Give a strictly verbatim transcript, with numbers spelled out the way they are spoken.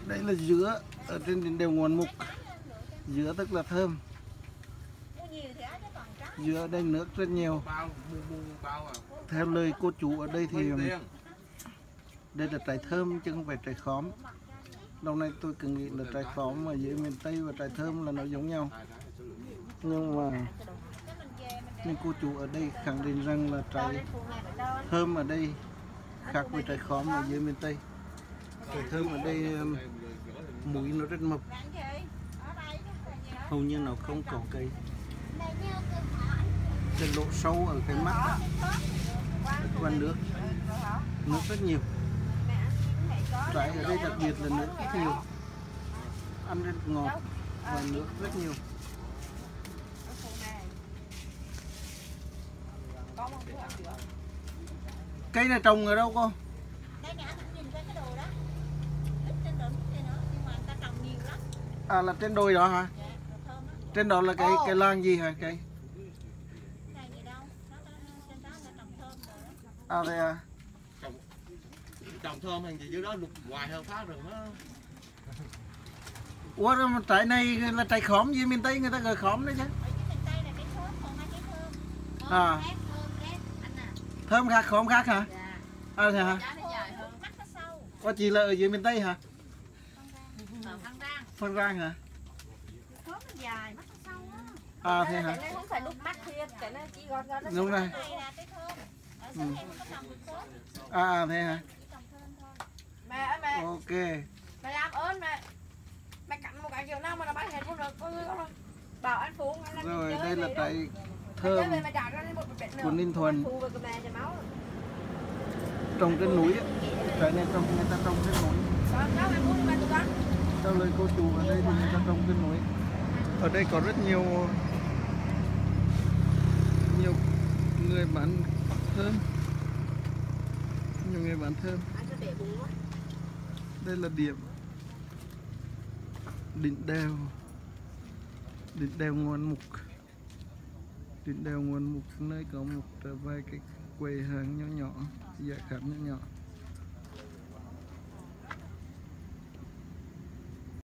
Đây là dứa ở trên đỉnh đèo Nguồn Mục. Dứa tức là thơm. Dứa ở đây nước rất nhiều. Theo lời cô chủ ở đây thì đây là trái thơm chứ không phải trái khóm. Lâu nay tôi cứ nghĩ là trái khóm ở dưới miền Tây và trái thơm là nó giống nhau. Nhưng mà nhưng cô chủ ở đây khẳng định rằng là trái thơm ở đây khác với trái khóm ở dưới miền Tây. Trái thơm ở đây mũi nó rất mập, hầu như nó không có cái cái lỗ sâu ở cái mắt, qua nước nước rất nhiều. Trái ở đây đặc biệt là nước rất nhiều, ăn rất ngọt và nước rất nhiều. Cây này trồng ở đâu cô? À là trên đồi đó hả? Trên đó là cái cái làng gì hả cây? À đây à. Trồng, trồng thơm hay gì dưới đó lục hoài hơn phá rừng đó. Ủa mà trái này là trái khóm gì miền Tây người ta gọi khóm đấy chứ? À. Thơm khác khóm khác hả? À thế hả? Ủa chị là ở dưới miền Tây hả? Phân Rang hả? À thế hả? Đúng rồi. Ừ. À thế hả? Mẹ ơi mẹ. Ok. Mẹ làm ơn mẹ. Mẹ cắn một cái kiểu nào mà nó bắt hết luôn rồi. Có người không? Bảo anh Phú anh rồi đây là trái thơm của Ninh Thuận. Trồng trên núi ấy. Trái này trồng người ta trồng trên núi. Theo lời cô chủ ở đây thì người ta trồng trên núi. Ở đây có rất nhiều nhiều người bán thơm, nhiều người bán thơm. Đây là điểm đỉnh đèo đỉnh đèo Nguồn Mục. Đỉnh đèo Nguồn Mục nơi có một vài cái quầy hàng nhỏ nhỏ, giải khát nhỏ nhỏ.